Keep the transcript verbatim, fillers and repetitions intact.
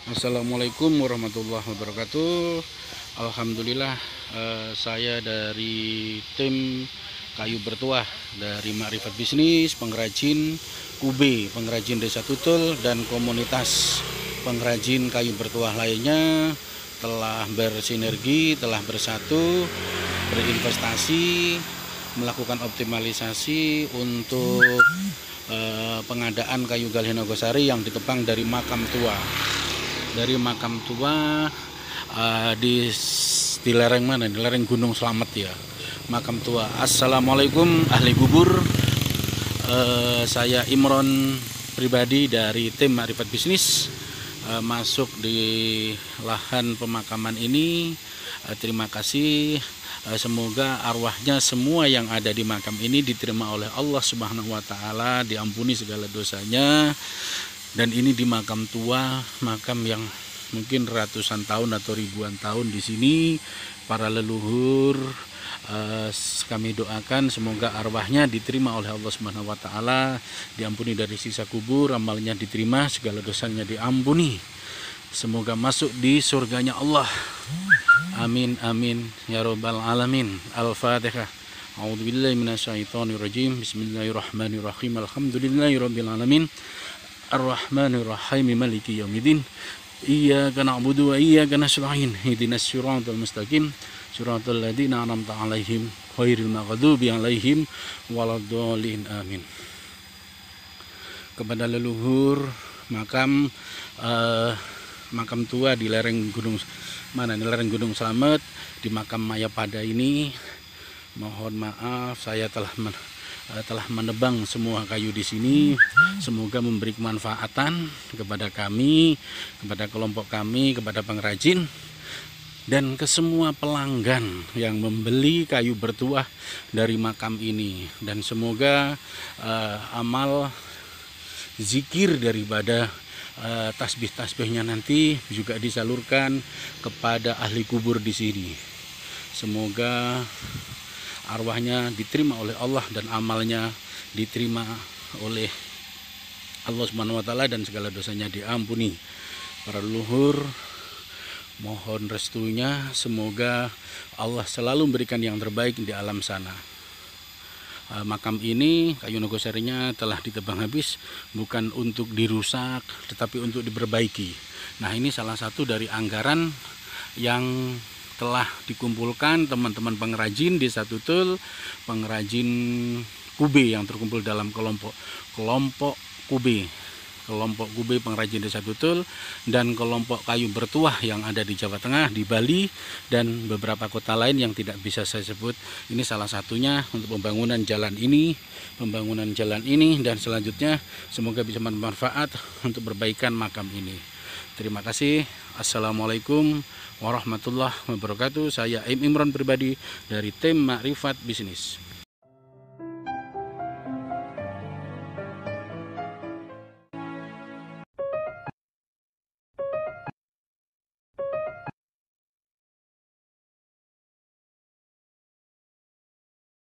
Assalamualaikum warahmatullahi wabarakatuh. Alhamdulillah, eh, saya dari tim kayu bertuah dari Makrifat Bisnis, pengrajin Kube, pengrajin Desa Tutul, dan komunitas pengrajin kayu bertuah lainnya telah bersinergi, telah bersatu, berinvestasi, melakukan optimalisasi untuk eh, pengadaan kayu Galih Nogosari yang ditebang dari makam tua dari makam tua uh, di di lereng mana? Di lereng Gunung Slamet ya. Makam tua. Assalamualaikum ahli gubur. Uh, saya Imron pribadi dari tim Makrifat Bisnis uh, masuk di lahan pemakaman ini. Uh, terima kasih. Uh, semoga arwahnya semua yang ada di makam ini diterima oleh Allah Subhanahu wa taala, diampuni segala dosanya. Dan ini di makam tua, makam yang mungkin ratusan tahun atau ribuan tahun di sini. Para leluhur eh, kami doakan semoga arwahnya diterima oleh Allah Subhanahu wa taala, diampuni dari sisa kubur, amalnya diterima, segala dosanya diampuni. Semoga masuk di surganya Allah. Amin amin ya rabbal alamin. Al-Fatihah. A'udzubillahi minasyaitonirrajim. Bismillahirrahmanirrahim. Alhamdulillahirabbil alamin. Ar-Rahmanir-Rahim Maliki Yaumiddin. Iyyaka na'budu wa iyyaka nasta'in. Ihdinas siratal mustaqim. Siratal ladzina an'amta 'alaihim ghairil maghdubi 'alaihim waladdallin. Amin. Kepada leluhur makam uh, makam tua di lereng Gunung mana di lereng Gunung Slamet, di makam Mayapada ini, mohon maaf saya telah men telah menebang semua kayu di sini. Semoga memberi kemanfaatan kepada kami, kepada kelompok kami, kepada pengrajin, dan ke semua pelanggan yang membeli kayu bertuah dari makam ini. Dan semoga uh, amal zikir daripada uh, tasbih-tasbihnya nanti juga disalurkan kepada ahli kubur di sini. Semoga arwahnya diterima oleh Allah dan amalnya diterima oleh Allah Subhanahu wa taala dan segala dosanya diampuni. Para leluhur mohon restunya, semoga Allah selalu memberikan yang terbaik di alam sana. Makam ini kayu nogosarinya telah ditebang habis, bukan untuk dirusak tetapi untuk diperbaiki. Nah, ini salah satu dari anggaran yang telah dikumpulkan teman-teman pengrajin Desa Tutul, pengrajin Kube yang terkumpul dalam kelompok kelompok Kube, kelompok Kube pengrajin Desa Tutul, dan kelompok kayu bertuah yang ada di Jawa Tengah, di Bali, dan beberapa kota lain yang tidak bisa saya sebut. Ini salah satunya untuk pembangunan jalan ini, pembangunan jalan ini, dan selanjutnya semoga bisa bermanfaat untuk perbaikan makam ini. Terima kasih. Assalamualaikum warahmatullahi wabarakatuh. Saya Im Imron pribadi dari tim Makrifat Bisnis.